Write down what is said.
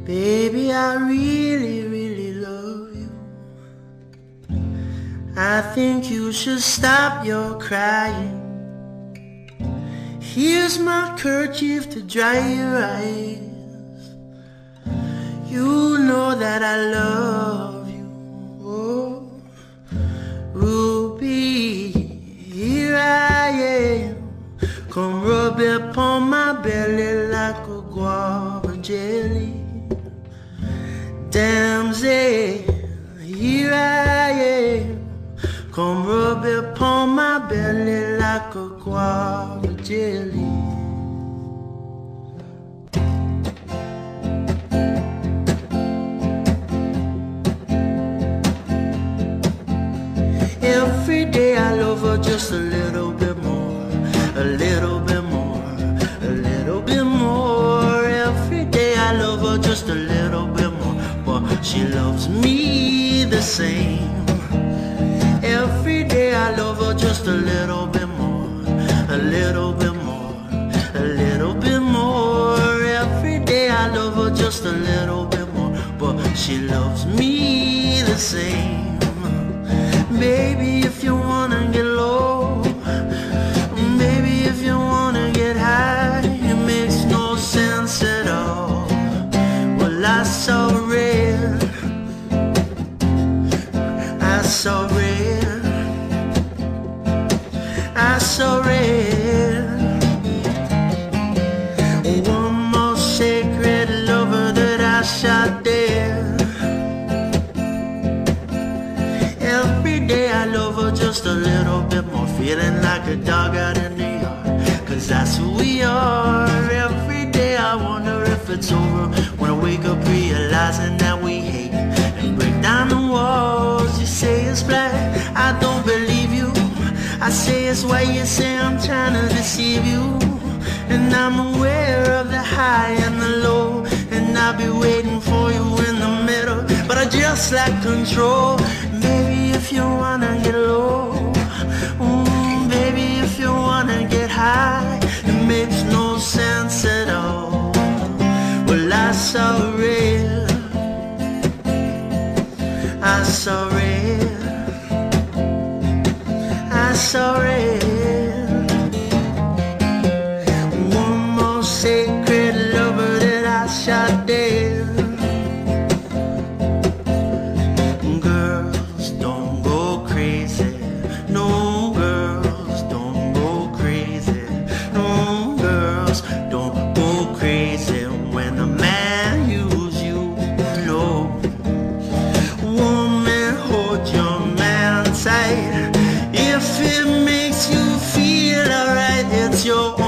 Baby, I really, really love you. I think you should stop your crying. Here's my kerchief to dry your eyes. You know that I love you. Oh, Ruby, here I am. Come rub upon my belly like a guava jelly. Damsel, here I am. Come rub upon my belly like a guava jelly. Every day I love her just a little bit more, a little bit more, a little bit more. Every day I love her just a little bit more, but she loves me the same. Every day I love her just a little bit more, a little bit more, a little bit more. Every day I love her just a little bit more, but she loves me the same. Baby, if you wanna get low, baby, if you wanna get high, it makes no sense at all. Well, I saw red, I saw red, I saw red. One more sacred lover that I shot dead. Every day I love her just a little bit more, feeling like a dog out in the yard, 'cause that's who we are. Every day I wonder if it's over, when I wake up realizing that we hate and break down the walls. You say it's black, I don't believe you. I say it's white, you say I'm trying to deceive you. And I'm aware of the high and the low, and I'll be waiting for you in the middle, but I just lack control. Baby, if you wanna get low, baby, if you wanna get high, it makes no sense at all. Well, I saw red, I saw red, I saw red. One more sacred lover that I shot dead. If it makes you feel alright, it's your